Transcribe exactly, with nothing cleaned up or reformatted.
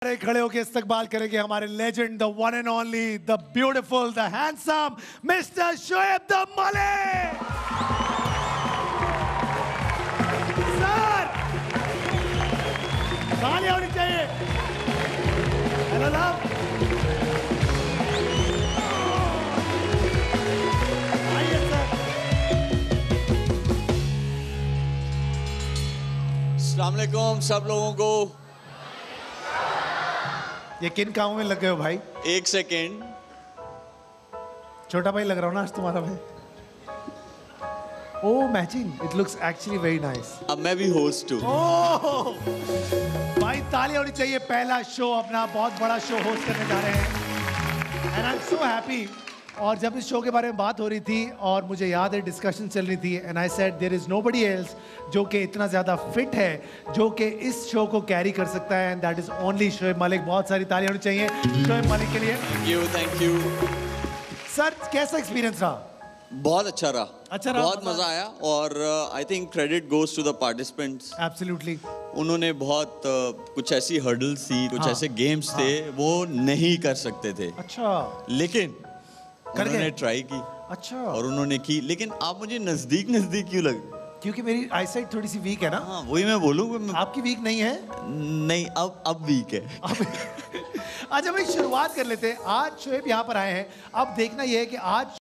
खड़े होकर इस्तकबाल करेंगे हमारे legend, the one and only, the beautiful, the handsome mister Shoaib the Malik. Sir, तालियां होनी चाहिए। हेलो लव, आइए सर। अस्सलाम वालेकुम सब लोगों को। ये किन कामों में लग गए हो भाई? एक सेकेंड, छोटा भाई लग रहा हो ना आज तुम्हारा भाई? Oh matching, it looks actually very nice. अब मैं भी होस्ट हूँ। ओह भाई तालियां होनी चाहिए। पहला शो अपना बहुत बड़ा शो होस्ट करने जा रहे हैं and I am so happy. और जब इस शो के बारे में बात हो रही थी और मुझे याद है डिस्कशन चल रही थी and I said there is nobody else जो कि इतना ज़्यादा फिट है जो कि इस शो को कैरी कर सकता है and that is only Shoaib Malik. बहुत सारी तालियां होनी चाहिए शोएब मलिक के लिए। Thank you, thank you. Sir कैसा एक्सपीरियंस रहा? बहुत अच्छा रहा, अच्छा रहा, बहुत मजा आया और I think credit goes to the participants. Absolutely. उन्होंने बहुत uh, कुछ ऐसी हर्डल्स थी, कुछ हाँ, ऐसे गेम्स हाँ, थे वो नहीं कर सकते थे। अच्छा, लेकिन उन्होंने ट्राई की। अच्छा। और उन्होंने की, लेकिन आप मुझे नजदीक नजदीक क्यों लगे? क्योंकि मेरी आईसाइट थोड़ी सी वीक है ना। हाँ वही मैं बोलूँ। मैं... आपकी वीक नहीं है? नहीं, अब अब वीक है। अच्छा भाई शुरुआत कर लेते हैं। आज शोएब यहाँ पर आए हैं। अब देखना यह है कि आज